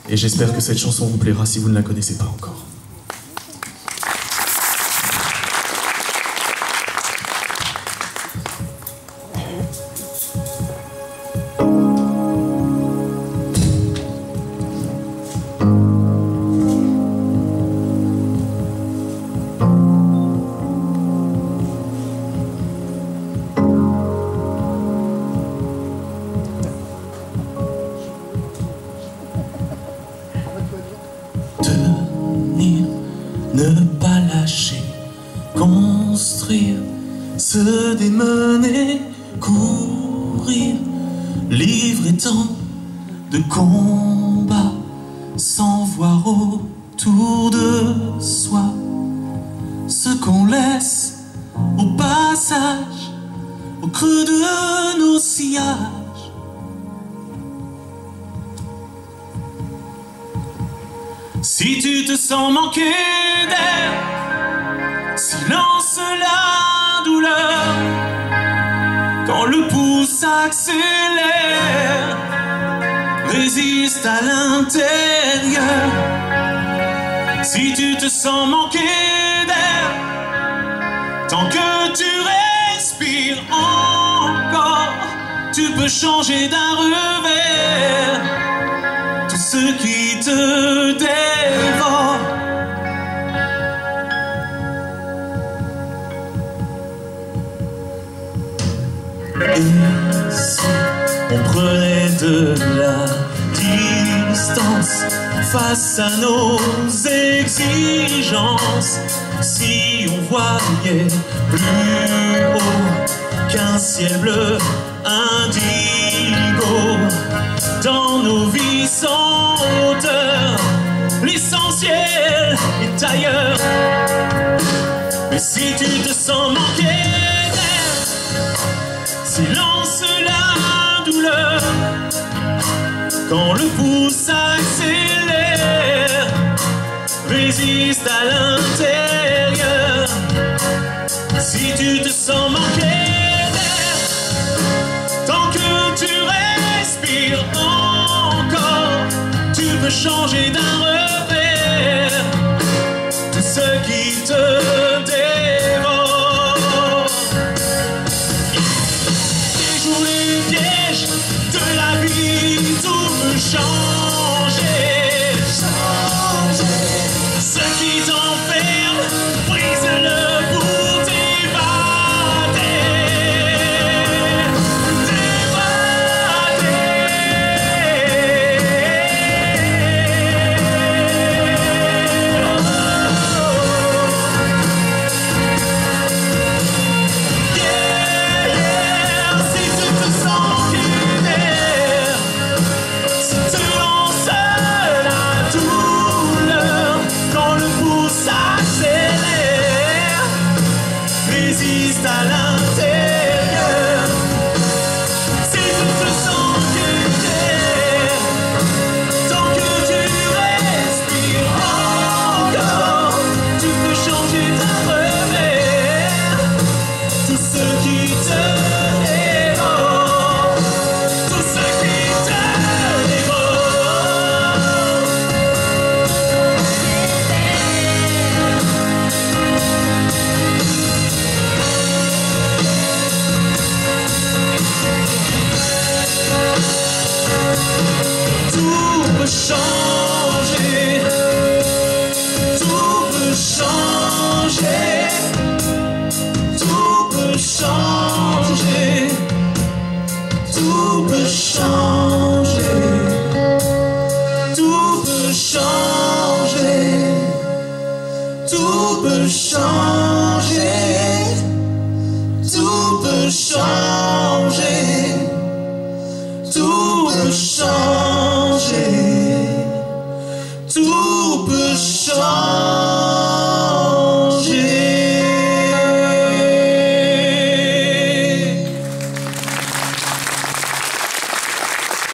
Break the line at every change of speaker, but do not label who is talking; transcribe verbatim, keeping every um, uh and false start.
Et j'espère que cette chanson vous plaira si vous ne la connaissez pas encore.
Ne pas lâcher, construire, se démener, courir, livrer tant de combats sans voir autour de soi ce qu'on laisse au passage, au creux de nos sillages. Si tu te sens manquer d'air, silence la douleur. Quand le pouls s'accélère, résiste à l'intérieur. Si tu te sens manquer d'air, tant que tu respires encore, tu peux changer d'un revers tout ce qui te dévore. Et si on prenait de la distance face à nos exigences, si on voyait plus haut qu'un ciel bleu indigo, dans nos vies sans hauteur, l'essentiel est ailleurs. Mais si tu te sens manquer d'air, silence la douleur. Quand le pouls s'accélère, résiste à l'intérieur. Si tu te sens manquer d'air, tant que tu respires encore, tu peux changer d'un revers tout ce qui te dévore. Déjoue les pièges de la vie, tout peut changer. Ce qui t'enferme, brise-le pour t'évader. Résiste à l'intérieur. Si tu te sens d'air, tant que tu respires encore, tu peux changer d'un revers tout ce qui te dévore, tout ce qui te changer, tout peut changer, tout peut changer, tout peut changer, tout peut changer, tout peut changer, tout peut changer, tout peut changer. Tout peut changer.